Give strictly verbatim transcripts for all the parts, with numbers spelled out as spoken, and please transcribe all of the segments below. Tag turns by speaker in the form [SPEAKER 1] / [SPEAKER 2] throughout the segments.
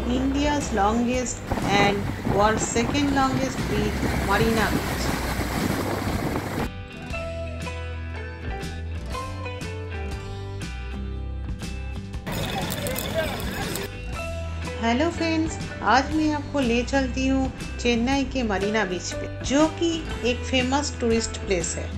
[SPEAKER 1] India's longest and world's second longest beach, Marina Beach. Hello friends, आज मैं आपको ले चलती हूँ चेन्नई के मरीना बीच पे, जो कि एक फेमस टूरिस्ट प्लेस है।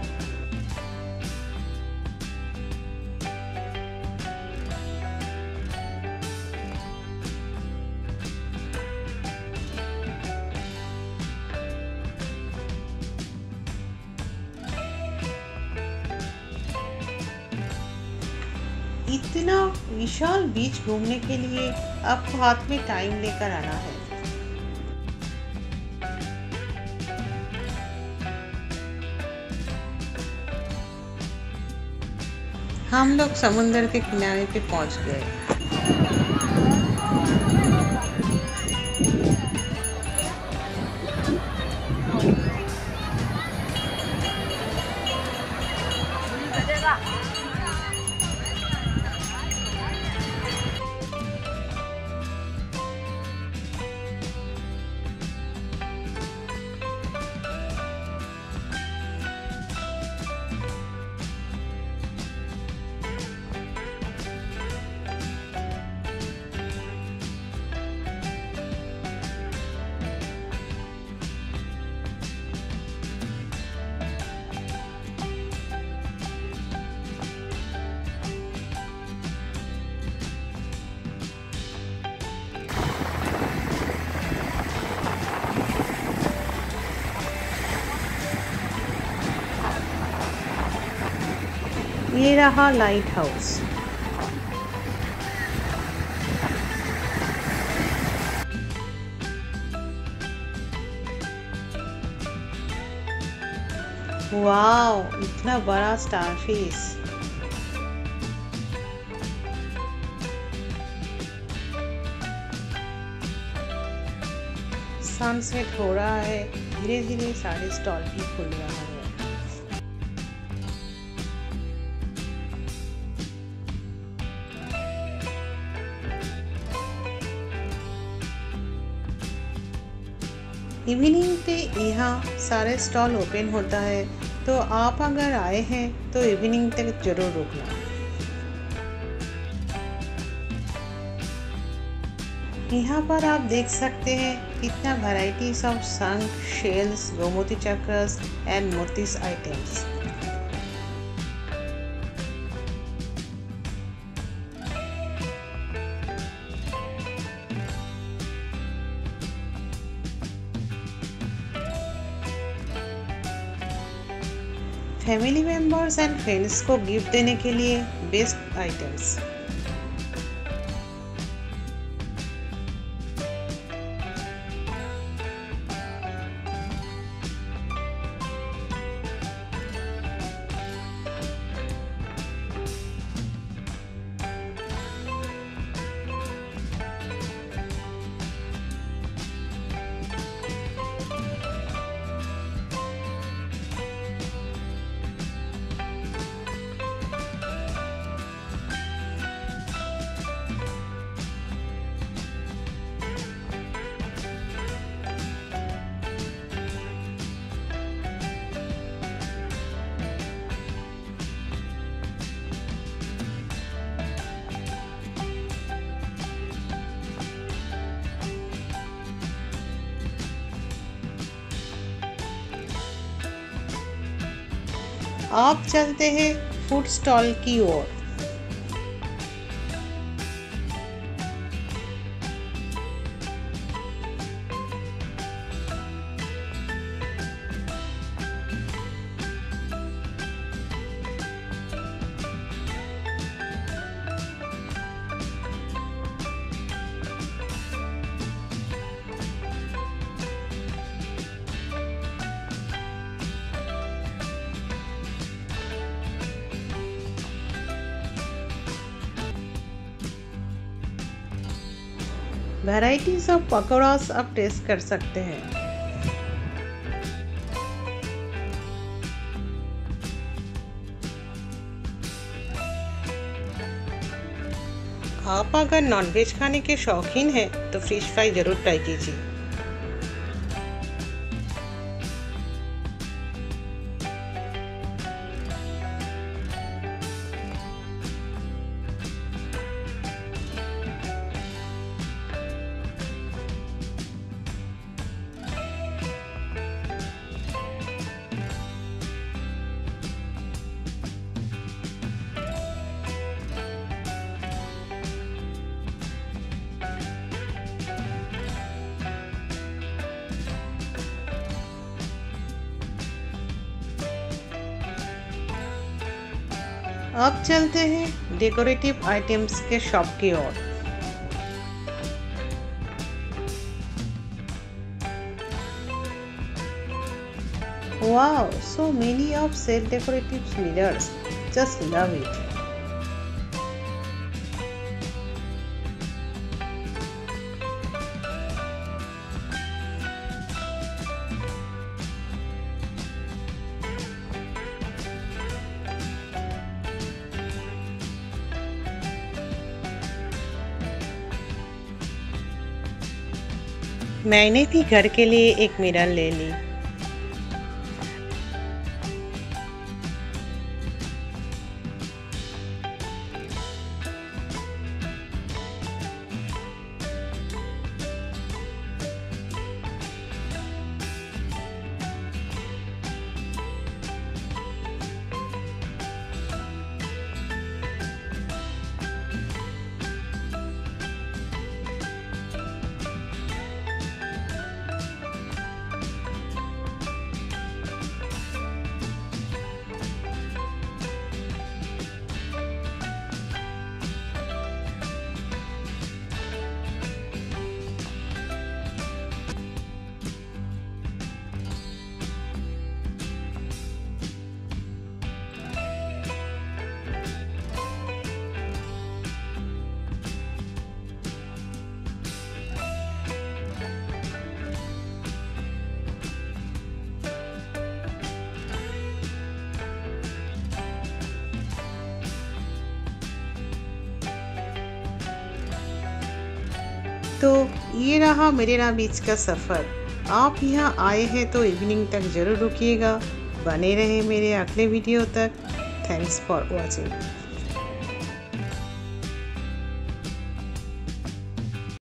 [SPEAKER 1] इतना विशाल बीच घूमने के लिए आपको हाथ में टाइम लेकर आना है। हम लोग समुंदर के किनारे पे पहुंच गए। ये रहा लाइट हाउस। वाओ, इतना बड़ा स्टारफिश। सनसेट हो रहा है, धीरे धीरे सारे स्टॉल भी खुल रहा है। इवनिंग पे यहाँ सारे स्टॉल ओपन होता है, तो आप अगर आए हैं तो इवनिंग तक जरूर रुकना। यहाँ पर आप देख सकते हैं कितना वैरायटीज ऑफ शंख, शेल्स, गोमती चक्रस एंड मोतीस items. Family members and friends को गिफ्ट देने के लिए बेस्ट आइटम्स। आप चलते हैं फूड स्टॉल की ओर। वैराइटीज ऑफ पकौड़ास आप टेस्ट कर सकते हैं। आप अगर नॉनवेज खाने के शौकीन हैं तो फिश फ्राई ज़रूर ट्राई कीजिए। अब चलते हैं डेकोरेटिव आइटम्स के शॉप की ओर। Wow, so many of self decorative mirrors. Just love it. मैंने भी घर के लिए एक मिरर ले ली। तो ये रहा मरीना बीच का सफ़र। आप यहाँ आए हैं तो इवनिंग तक ज़रूर रुकिएगा। बने रहे मेरे अगले वीडियो तक। Thanks for watching.